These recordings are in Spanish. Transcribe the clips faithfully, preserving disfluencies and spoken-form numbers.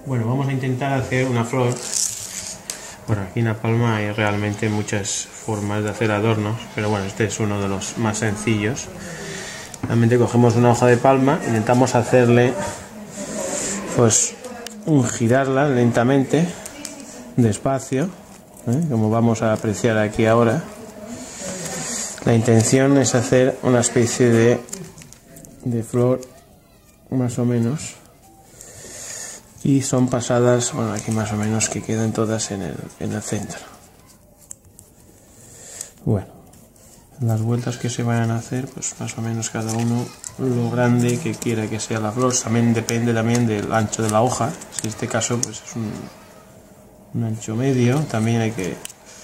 Bueno, vamos a intentar hacer una flor. Bueno, aquí en La Palma hay realmente muchas formas de hacer adornos, pero bueno, este es uno de los más sencillos. Realmente cogemos una hoja de palma, intentamos hacerle, pues, un girarla lentamente, despacio, ¿eh? Como vamos a apreciar aquí ahora. La intención es hacer una especie de, de flor, más o menos. Y son pasadas, bueno, aquí más o menos que quedan todas en el, en el centro. Bueno, las vueltas que se vayan a hacer, pues más o menos cada uno lo grande que quiera que sea la flor. También depende también del ancho de la hoja. En este caso, pues es un, un ancho medio. También hay que...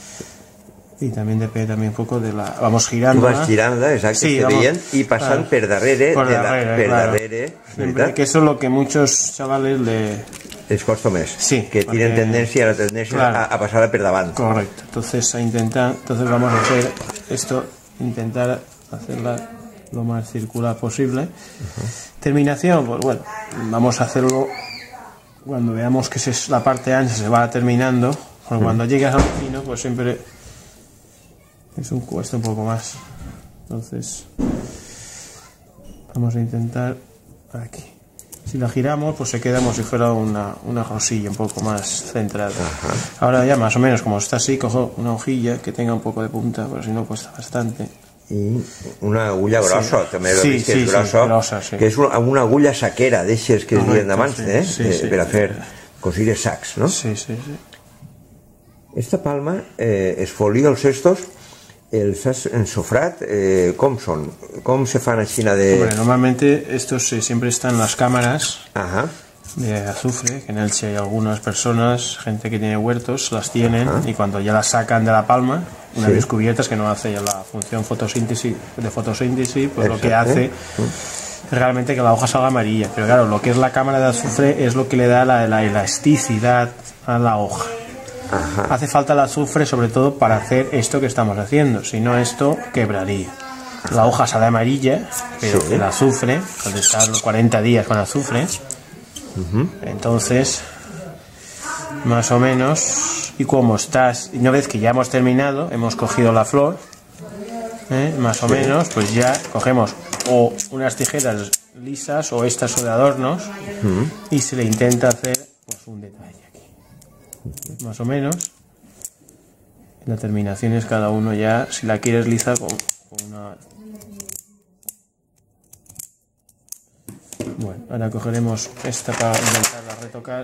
Y también depende también un poco de la... Vamos girando. Tu vas girant-la, exacte, sí, que veient, i passant claro, per darrere, por de la, darrere, per claro. darrere, Siempre, que eso es lo que muchos chavales le... les costa més, sí, que tienen porque, tendencia, la tendencia claro, a, a pasarla per davant. Correcto, entonces a intentar, entonces vamos a hacer esto, intentar hacerla lo más circular posible. Uh-huh. Terminación, pues bueno, vamos a hacerlo cuando veamos que se, la parte ancha se va terminando, uh-huh. Cuando llegues al fino, pues siempre es un cuesta un poco más. Entonces vamos a intentar aquí. Si la giramos, pues se queda como si fuera una, una rosilla un poco más centrada. Ajá. Ahora ya más o menos como está así, cojo una hojilla que tenga un poco de punta, pero si no cuesta bastante. I una agulla grossa, sí. També sí, vist que sí, és grossa, sí, grossa, sí. Que és una, una agulla saquera, d'eixes que es diuen d'abans, sí, eh? Sí, sí, per a fer sí. cosir els sacs, no? Sí, sí, sí. Esta palma, eh, es folia els estos, els has ensofrat, eh, com són? Com se fan així de... Hombre, normalmente estos eh, siempre están en las cámaras. Ajá. De azufre, que en Elche hay algunas personas, gente que tiene huertos, las tienen. Ajá. Y cuando ya las sacan de la palma, una sí. vez cubiertas, que no hace ya la función fotosíntesis, de fotosíntesis, pues exacto. Lo que hace realmente que la hoja salga amarilla. Pero claro, lo que es la cámara de azufre es lo que le da la, la elasticidad a la hoja. Ajá. Hace falta el azufre sobre todo para hacer esto que estamos haciendo, si no esto quebraría. La hoja sale amarilla, pero sí. El azufre, al estar los cuarenta días con azufre, uh-huh. Entonces más o menos, y como estás, una vez que ya hemos terminado, hemos cogido la flor, ¿eh? Más o sí. menos, pues ya cogemos o unas tijeras lisas o estas o de adornos, uh-huh. Y se le intenta hacer pues un detalle. Más o menos. La terminación es cada uno ya, si la quieres lisa, con, con una... Bueno, ahora cogeremos esta para intentarla retocar.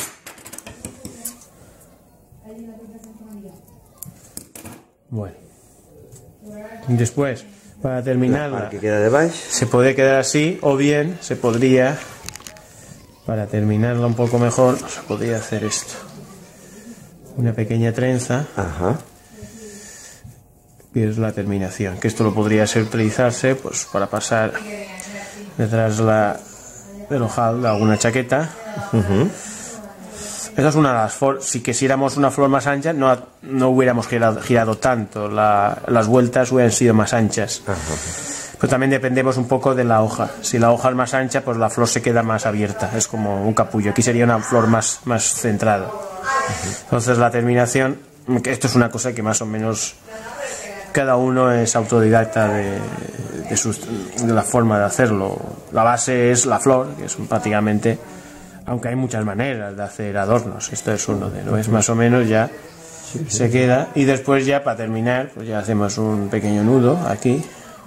Bueno. Y después, para terminarla, que queda de baix. Se puede quedar así, o bien se podría, para terminarla un poco mejor, se podría hacer esto. Una pequeña trenza. Ajá. Que es la terminación, que esto lo podría ser utilizarse pues para pasar detrás la, del ojal de alguna chaqueta. Uh-huh. Esa es una de las formas. Si quisiéramos una flor más ancha, no, no hubiéramos girado, girado tanto, la, las vueltas hubieran sido más anchas. Uh-huh. Pero también dependemos un poco de la hoja. Si la hoja es más ancha, pues la flor se queda más abierta, es como un capullo. Aquí sería una flor más, más centrada. Entonces la terminación, que esto es una cosa que más o menos cada uno es autodidacta de, de, sus, de la forma de hacerlo. La base es la flor, que es prácticamente, aunque hay muchas maneras de hacer adornos, esto es uno de los, es más o menos ya se queda. Y después ya para terminar, pues ya hacemos un pequeño nudo aquí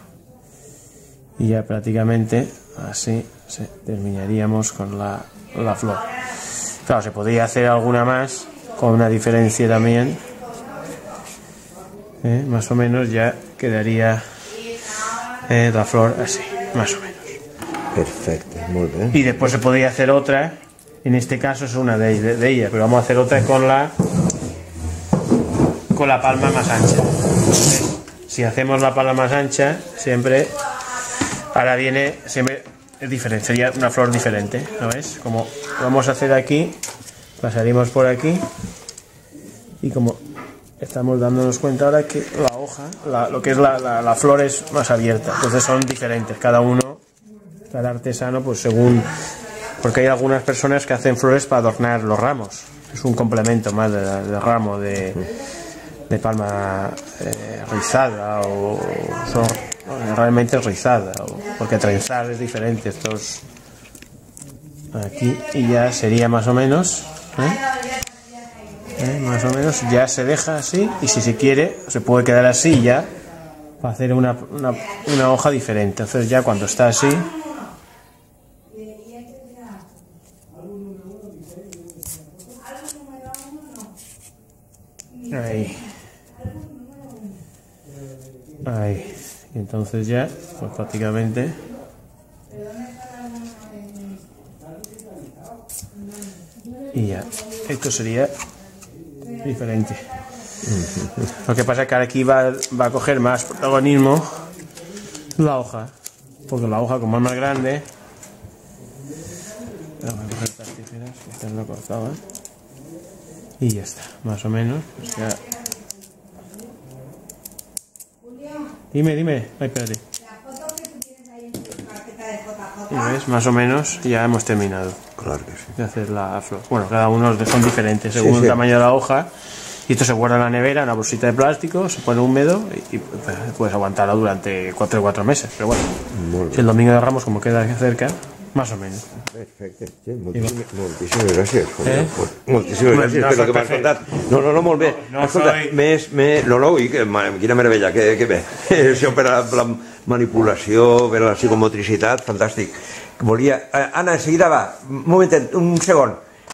y ya prácticamente así se terminaríamos con la, la flor. Claro, se podría hacer alguna más, con una diferencia también, ¿eh? Más o menos ya quedaría eh, la flor así, más o menos. Perfecto, muy bien. Y después se podría hacer otra, en este caso es una de, de, de ellas, pero vamos a hacer otra con la con la palma más ancha. ¿Eh? Si hacemos la palma más ancha, siempre, ahora viene, siempre... es diferente, sería una flor diferente, ¿no ves? Como vamos a hacer aquí, pasaríamos por aquí y como estamos dándonos cuenta ahora que la hoja, la, lo que es la, la, la flor es más abierta, entonces son diferentes, cada uno, cada artesano, pues según porque hay algunas personas que hacen flores para adornar los ramos. Es un complemento más del de ramo de, de palma eh, rizada o son, realmente rizada, o, porque trenzar es diferente. Estos aquí y ya sería más o menos, ¿eh? ¿Eh? más o menos ya se deja así, y si se quiere se puede quedar así ya para hacer una, una, una hoja diferente. Entonces ya cuando está así, ahí ahí y entonces ya pues prácticamente y ya esto sería diferente. Lo que pasa es que aquí va, va a coger más protagonismo la hoja, porque la hoja como es más grande, vamos a coger estas tijeras que estas lo cortaban y ya está, más o menos pues ya. Dime, dime, ay, espérate. Y ves, más o menos ya hemos terminado. Claro que sí. De hacer la flor. Bueno, cada uno son diferentes según sí, sí. el tamaño de la hoja. Y esto se guarda en la nevera, en una bolsita de plástico, se pone húmedo y, y puedes aguantarlo durante cuatro o cuatro meses. Pero bueno, si el domingo de Ramos, como queda cerca, más o menos. Perfecte. Sí, moltíssimes, moltíssimes gràcies. ¿Eh? Moltíssimes gràcies no, no per el que m'has contat. No, no, no, molt bé. No, no Escolta, soy... més, més, no, no, i que, quina meravella, que, que bé. Això per a la manipulació, per a la psicomotricitat, fantàstic. Volia... Anna, de seguida va, un momentet, un segon.